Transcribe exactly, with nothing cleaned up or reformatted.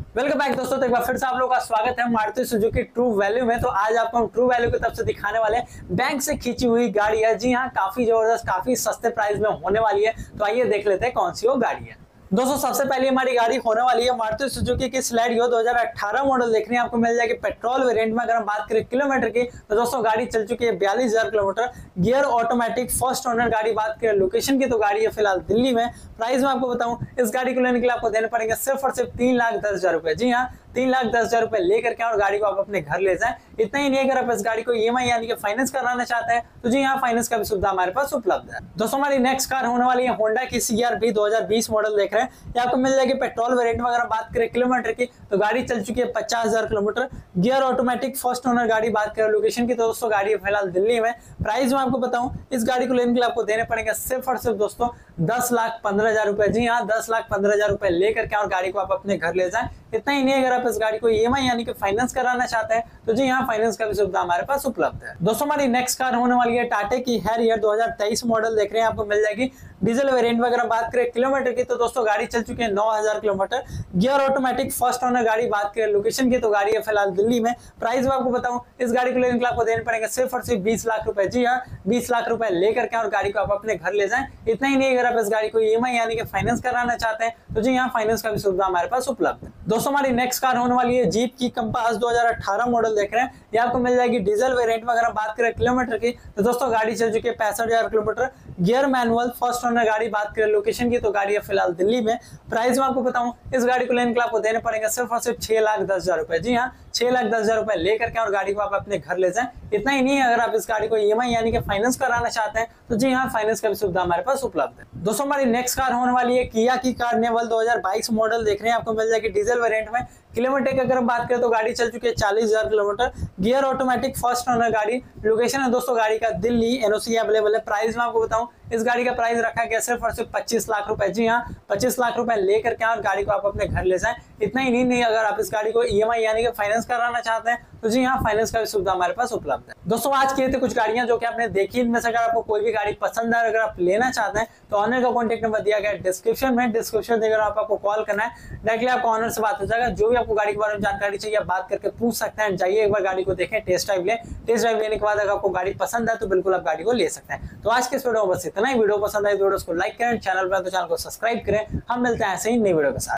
Welcome back दोस्तों, तो एक बार फिर से आप लोगों का स्वागत है मारुति सुजुकी ट्रू वैल्यू में। तो आज आपको हम ट्रू वैल्यू की तरफ से दिखाने वाले हैं बैंक से खींची हुई गाड़ी है। जी हाँ, काफी जबरदस्त, काफी सस्ते प्राइस में होने वाली है। तो आइए देख लेते हैं कौन सी वो गाड़ी है। दोस्तों सबसे पहले हमारी गाड़ी होने वाली है मारुति सुजुकी की स्लैडियो दो हज़ार अठारह मॉडल। देखने आपको मिल जाएगी पेट्रोल वेरिएंट में। अगर हम बात करें किलोमीटर की तो दोस्तों गाड़ी चल चुकी है बयालीस हजार kilometer. Gear automatic first owner गाड़ी। बात करें लोकेशन की तो गाड़ी है फिलहाल दिल्ली में। प्राइस में आपको बताऊं, इस गाड़ी को लेने के लिए आपको देने पड़ेंगे सिर्फ और सिर्फ तीन लाख दस हजार रुपए। जी हाँ, तीन लाख दस हजार रुपए लेकर के और गाड़ी को आप अपने घर ले जाएं। इतना ही नहीं, अगर आप इस गाड़ी को ईएमआई यानी कि फाइनेंस कराना चाहते हैं तो जी यहाँ फाइनेंस का भी सुविधा हमारे पास उपलब्ध है। दोस्तों हमारी नेक्स्ट कार होने वाली है होंडा की सीआरवी दो हज़ार बीस मॉडल। देख रहे हैं, ये आपको मिल जाएगी पेट्रोल वेरिएंट में। अगर बात करें किलोमीटर की तो गाड़ी चल चुकी है पचास हजार kilometer. Gear automatic first owner गाड़ी। बात करें लोकेशन की तो दोस्तों गाड़ी है फिलहाल दिल्ली में। प्राइस में आपको बताऊं, इस गाड़ी को लेने के लिए आपको देने पड़ेंगे सिर्फ और सिर्फ दोस्तों दस लाख पंद्रह हजार रुपए। जी हाँ, दस लाख पंद्रह हजार रुपए लेकर के और गाड़ी को आप अपने घर ले जाएं। इतना ही नहीं, अगर आप इस गाड़ी को ईएमआई यानी कि फाइनेंस कराना चाहते हैं तो जी यहाँ फाइनेंस का भी सुविधा हमारे पास उपलब्ध है। दोस्तों हमारी नेक्स्ट कार होने वाली है टाटा की हैरियर दो हज़ार तेईस मॉडल। देख रहे हैं, आपको मिल जाएगी डीजल वेरिएंट में। अगर हम बात करें किलोमीटर की तो दोस्तों गाड़ी चल चुकी है नौ हजार kilometer. Gear automatic first owner गाड़ी। बात करें लोकेशन की तो गाड़ी है फिलहाल दिल्ली में। प्राइस में आपको बताऊं, इस गाड़ी को लेने के लिए आपको देने पड़ेंगे सिर्फ और सिर्फ बीस लाख रुपए। जी हाँ, बीस लाख रुपए लेकर के और गाड़ी को आप अपने घर ले जाएं। इतना ही नहीं, अगर आप इस गाड़ी को ईएमआई यानी कि फाइनेंस कराना चाहते हैं तो जी यहाँ फाइनेंस का भी सुविधा हमारे पास उपलब्ध है। दोस्तों हमारी नेक्स्ट कार होने वाली है जीप की कंपास दो हज़ार अठारह मॉडल। देख रहे हैं, ये आपको मिल जाएगी डीजल वेरिएंट में। अगर हम बात करें किलोमीटर की तो दोस्तों गाड़ी चल चुकी है पैंसठ हजार kilometer. Gear manual first owner गाड़ी। बात करें लोकेशन की तो गाड़ी है फिलहाल दिल्ली में। प्राइस में आपको बताऊं, इस गाड़ी को लेने के लिए आपको देने पड़ेंगे सिर्फ और सिर्फ छह लाख दस हजार रुपए। जी हाँ, छह लाख दस हजार रुपए लेकर के और गाड़ी को आप अपने घर ले जाएं। इतना ही नहीं, अगर आप इस गाड़ी को ईएमआई यानी कि फाइनेंस कराना चाहते हैं तो जी हाँ फाइनेंस का भी सुविधा हमारे पास उपलब्ध है। दोस्तों हमारी नेक्स्ट कार होने वाली है किया की कार्निवल दो हज़ार बाईस मॉडल। देख रहे हैं, आपको मिल जाएगी डीजल वेरिएंट में। किलोमीटर की अगर हम बात करें तो गाड़ी चल चुकी है चालीस हजार kilometer. Gear automatic first owner गाड़ी। लोकेशन है दोस्तों गाड़ी का दिल्ली। एनओसी अवेलेबल है। प्राइस में आपको बताऊं, इस गाड़ी का प्राइस रखा गया सिर्फ और सिर्फ पच्चीस लाख रुपए। जी हाँ, पच्चीस लाख रुपए लेकर के और गाड़ी को आप अपने घर ले जाएं। इतना ही नहीं, नहीं अगर आप इस गाड़ी को ईएमआई यानी कि फाइनेंस कराना चाहते हैं तो जी हाँ फाइनेंस का भी सुविधा हमारे पास उपलब्ध है। दोस्तों आज की थे कुछ गाड़ियां जो कि आपने देखी। इनमें से अगर आपको कोई भी गाड़ी पसंद है, अगर आप लेना चाहते हैं तो ऑनर का कॉन्टेक्ट नंबर दिया गया है डिस्क्रिप्शन में। डिस्क्रिप्शन देकर आप आपको कॉल करना है, डायरेक्टली आपको ऑनर से बात हो जाएगा। जो भी आपको गाड़ी के बारे में जानकारी चाहिए आप बात करके पूछ सकते हैं। जाइए एक बार गाड़ी को देखें, टेस्ट ड्राइव लें। टेस्ट ड्राइव लेने के बाद अगर आपको गाड़ी पसंद है तो बिल्कुल आप गाड़ी को ले सकते हैं। तो आज के इस वीडियो में बस इतना ही। वीडियो पसंद आए तो वीडियो को लाइक करें, चैनल पर तो चैनल को सब्सक्राइब करें। हम मिलते हैं ऐसे ही नई वीडियो के साथ।